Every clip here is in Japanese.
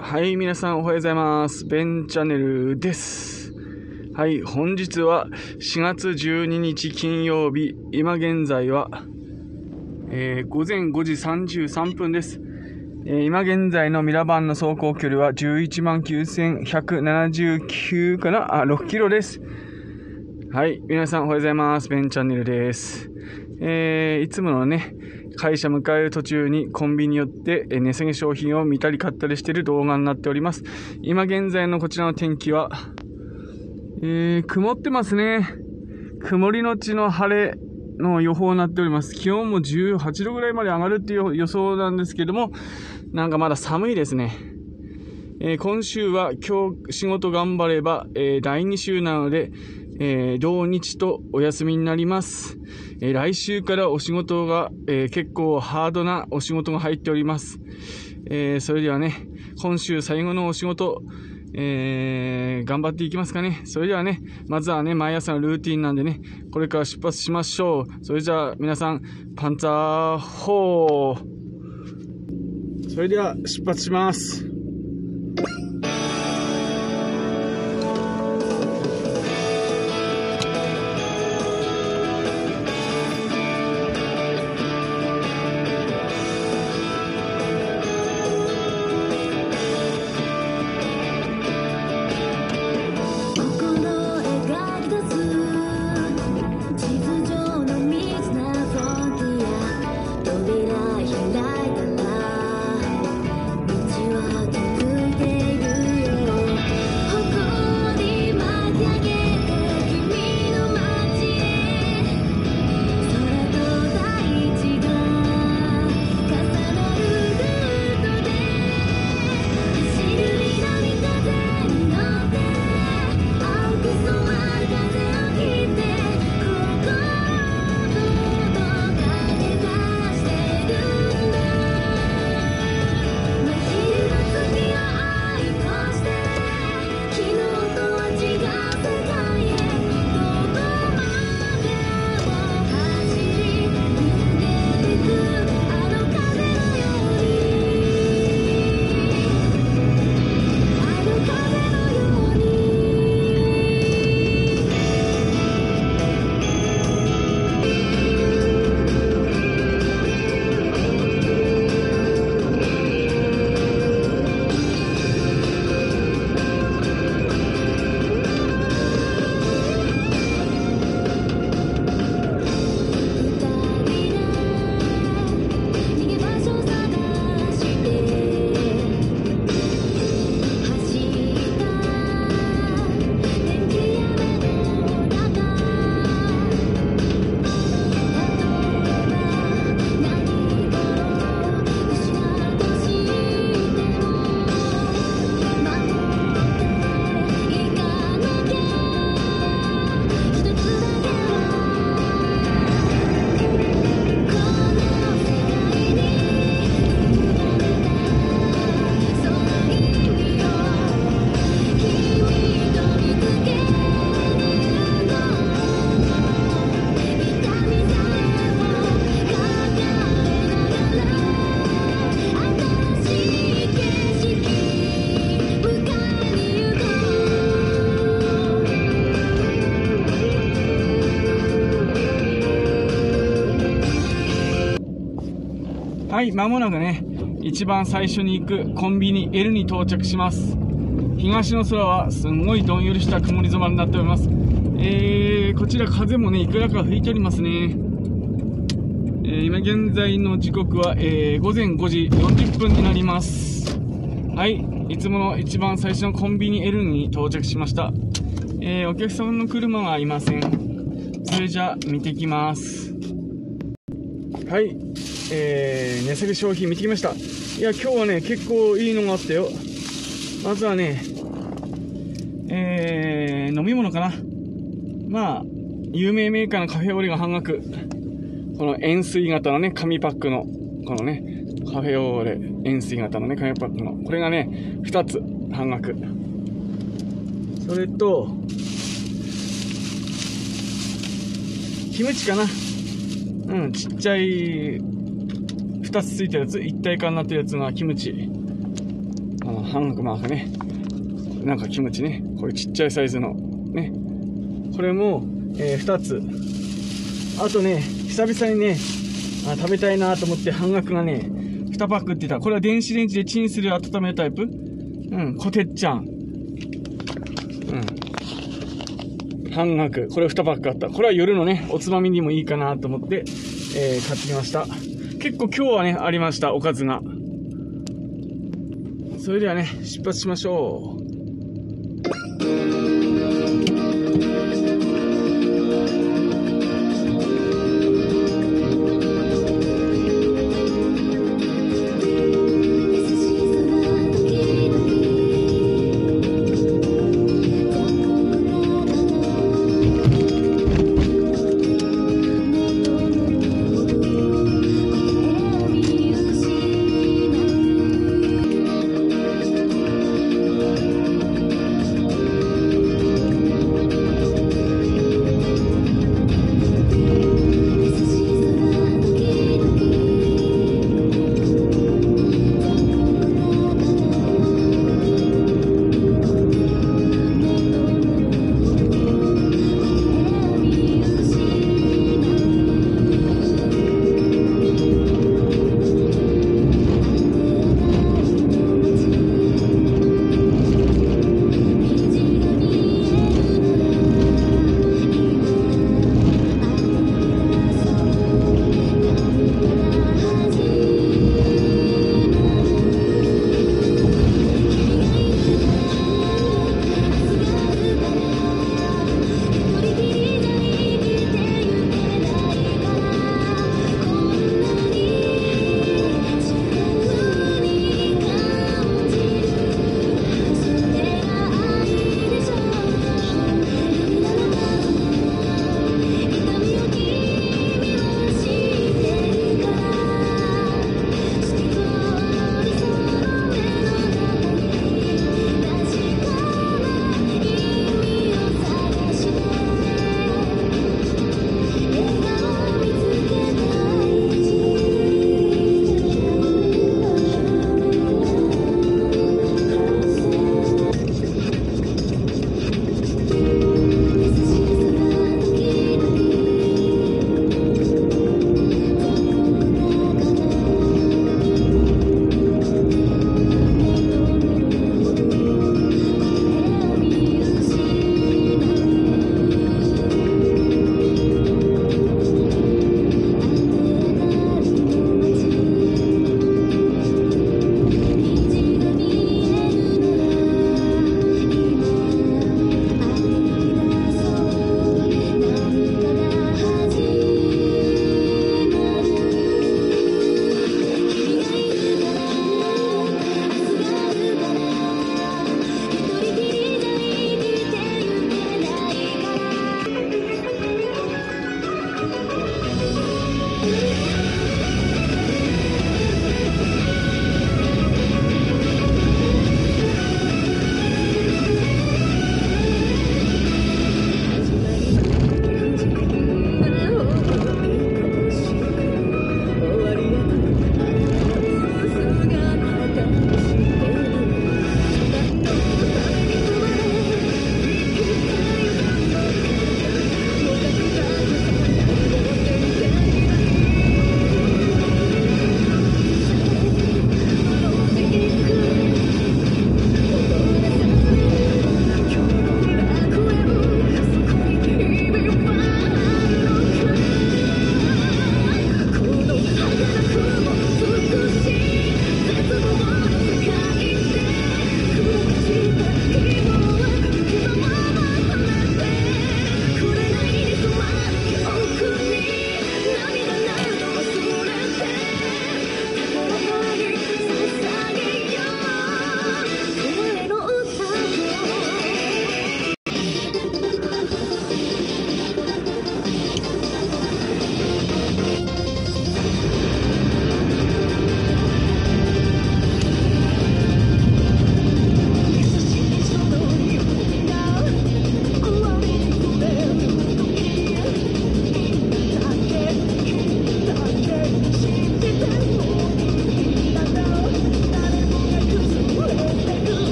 はい、皆さんおはようございます。ベンチャンネルです。はい、本日は4月12日金曜日、今現在は、午前5時33分です。今現在のミラバンの走行距離は119,179かな6キロです。はい、皆さんおはようございます。ベンチャンネルです。いつものね、会社迎える途中にコンビニ寄って値下げ商品を見たり買ったりしている動画になっております。今現在のこちらの天気は、曇ってますね。曇りのちの晴れの予報になっております。気温も18度ぐらいまで上がるっていう予想なんですけども、なんかまだ寒いですね。今週は今日仕事頑張れば、第2週なので、土日とお休みになります。来週からお仕事が、結構ハードなお仕事が入っております。それではね、今週最後のお仕事、頑張っていきますかね。それではね、まずはね、毎朝のルーティンなんでね、これから出発しましょう。それじゃあ皆さん、パンツァーホー。それでは出発します。はい、間もなくね、一番最初に行くコンビニ L に到着します。東の空はすんごいどんよりした曇り空になっております。こちら風もね、いくらか吹いておりますね。今現在の時刻は、午前5時40分になります。はい、いつもの一番最初のコンビニ L に到着しました。お客様の車がいません。それじゃあ見てきます。はい、値下げ商品見てきました。いや、今日はね、結構いいのがあったよ。まずはね、飲み物かな。まあ、有名メーカーのカフェオレが半額。この円錐型のね、紙パックの、このね、カフェオレ、円錐型のね、紙パックの、これがね、2つ半額。それと、キムチかな。ちっちゃい2つついてるやつ、一体化になってるやつがキムチ半額マークね。なんか気持ちね。これちっちゃいサイズのね。これも、2つ。あとね、久々にね、食べたいなと思って半額がね、2パックって言った。これは電子レンジでチンする温めるタイプ。こてっちゃん。半額。これ2パックあった。これは夜のね、おつまみにもいいかなと思って、買ってきました。結構今日はね、ありました、おかずが。それではね、出発しましょう。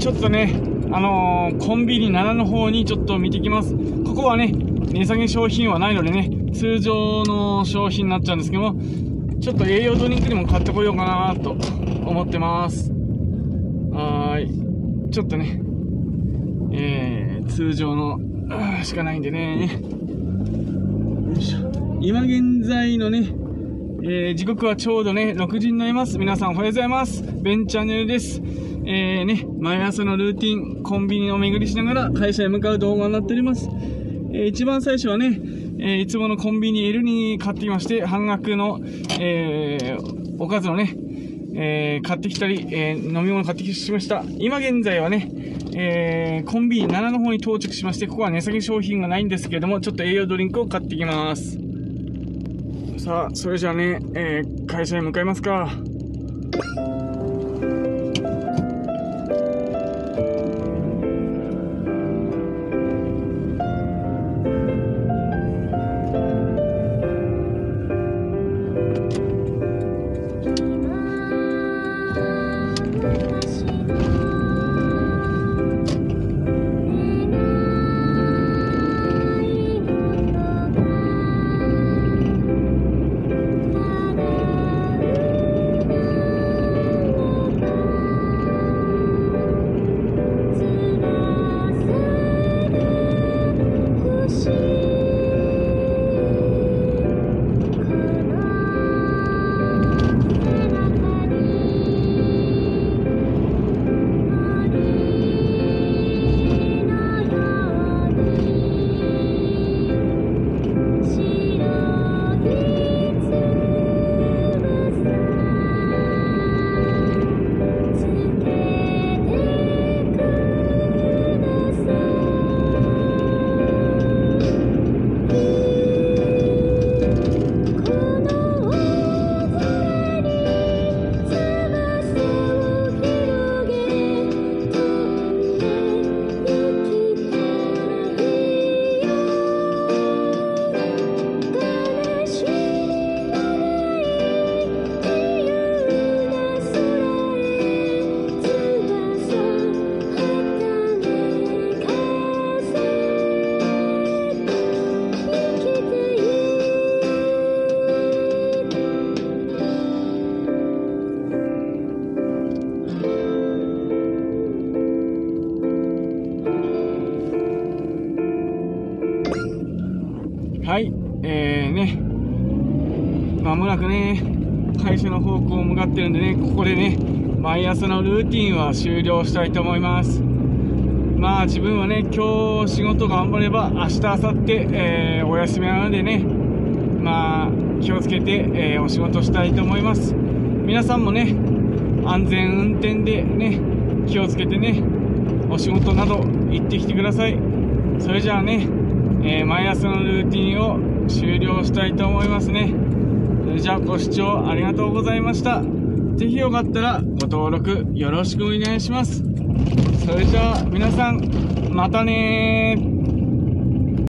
ちょっとね、コンビニ7の方にちょっと見てきます。ここはね、値下げ商品はないのでね、通常の商品になっちゃうんですけども、ちょっと栄養ドリンクでも買ってこようかなと思ってます。ちょっとね、通常のしかないんでね。よいしょ。今現在のね、時刻はちょうどね、6時になります。皆さんおはようございます。ベンチャンネルです。毎朝のルーティン、コンビニを巡りしながら会社へ向かう動画になっております。一番最初はね、いつものコンビニ L に買ってきまして、半額の、おかずをね、買ってきたり、飲み物買ってきしました。今現在はね、コンビニ7の方に到着しまして、ここは値下げ商品がないんですけれども、ちょっと栄養ドリンクを買ってきます。さあ、それじゃあね、会社へ向かいますか。はい、まもなくね、会社の方向向かってるんでね、ここでね、毎朝のルーティンは終了したいと思います。まあ自分はね、今日仕事頑張れば、明日、明後日、お休みなのでね、まあ気をつけて、お仕事したいと思います。皆さんもね、安全運転でね、気をつけてね、お仕事など行ってきてください。それじゃあね、毎朝のルーティンを終了したいと思いますね。それじゃあご視聴ありがとうございました。ぜひよかったらご登録よろしくお願いします。それじゃあ皆さん、またねー。